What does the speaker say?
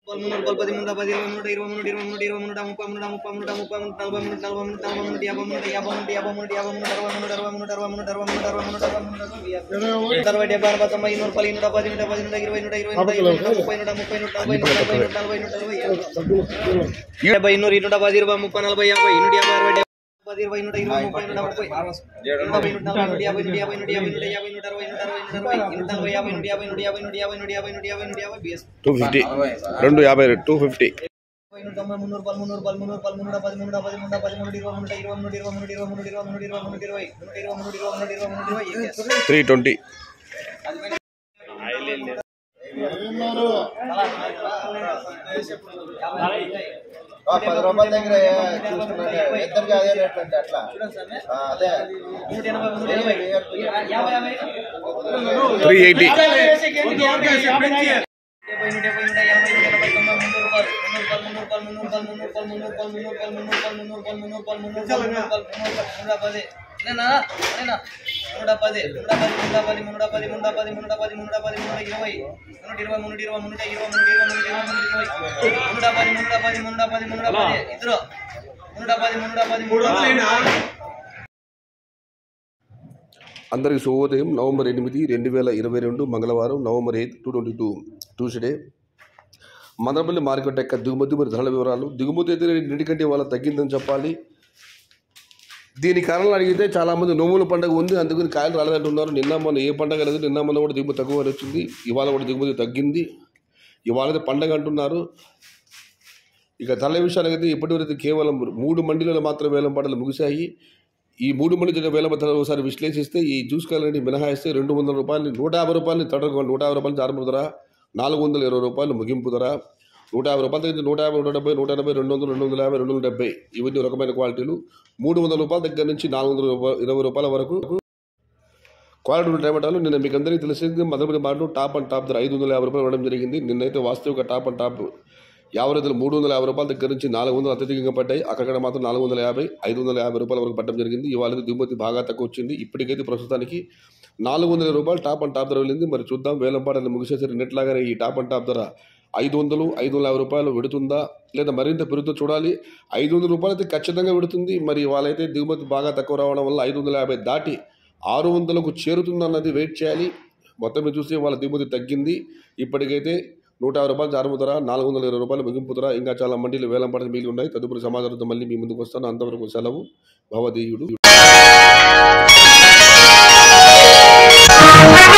అందరికి శుభోదయం. నవంబర్ 8, 2022 మంగళవారం, నవంబర్ 8, 2022 ట్యూస్డే. మదనపల్లి మార్కెట్ యొక్క దిగుమతి మరియు ధరల వివరాలు. దిగుమతి అయితే నిన్నటికంటే వాళ్ళ తగ్గిందని చెప్పాలి. దీని కారణాలు అడిగితే చాలామంది నోముల పండుగ ఉంది, అందుకని కాయలు రాలేదంటున్నారు. నిన్న మొన్న ఏ పండుగ లేదు, నిన్న మొన్న కూడా దిగుమతి తక్కువ వచ్చింది, ఇవాళ కూడా దిగుమతి తగ్గింది. ఇవాళ పండుగ అంటున్నారు. ఇక ధరల విషయాలకైతే ఇప్పటివరకు కేవలం 3 మండీలలో మాత్రం వేలం పాటలు ముగిశాయి. ఈ 3 మంది వేల ధరలు ఒకసారి విశ్లేషిస్తే ఈ జ్యూస్ కాయలని మినహాయిస్తే 200 రూపాయలు, 150 రూపాయలు తడక, 150 రూపాయలు ఆరంభ ధర, 420 రూపాయలు ముగింపు ధర, 150 రూపాయల దగ్గర 150, 170, 180, 200, 250, 270 ఇవన్నీ రకమైన క్వాలిటీలు. 300 రూపాయల దగ్గర నుంచి 420 రూపాయల వరకు క్వాలిటీ టమాటాలు. నిన్న మీకు అందరికీ తెలిసింది, మదనపల్లి మార్కెట్లో టాప్ అండ్ టాప్ ధర 550 రూపాయలు ఇవ్వడం జరిగింది. నిన్నైతే వాస్తవిక టాప్ అండ్ టాప్ యావరేజ్లు 350 రూపాయల దగ్గర నుంచి 400 అత్యధికంగా పడ్డాయి. అక్కడ మాత్రం 450, 550 రూపాయల వరకు పట్టడం జరిగింది. ఇవాళ దిగుమతి బాగా తక్కువ వచ్చింది. ఇప్పటికైతే ప్రస్తుతానికి 400 రూపాయలు టాప్ అండ్ టాప్ ధర వెళ్ళింది. మరి చూద్దాం, వేలం పాటలు ముగిసేసరికి నెట్లాగానే ఈ టాప్ అండ్ టాప్ ధర 500, 550 రూపాయలు విడుతుందా లేదా మరింత పెరుగుతూ చూడాలి. 500 రూపాయలు అయితే ఖచ్చితంగా విడుతుంది. మరి వాళ్ళైతే దిగుమతి బాగా తక్కువ రావడం వల్ల 550 దాటి 600కు చేరుతుందన్నది వెయిట్ చేయాలి. మొత్తం మీద చూస్తే వాళ్ళ దిగుమతి తగ్గింది. ఇప్పటికైతే 150 రూపాయలు ఆరంభ ధర, 420 రూపాయలు ముగింపు ధర. ఇంకా చాలా మండీలు వేలం పాటలు మిగిలి ఉన్నాయి. తదుపరి సమాచారంతో మళ్ళీ మీ ముందుకు వస్తాను. అంతవరకు సెలవు. భవదీయుడు.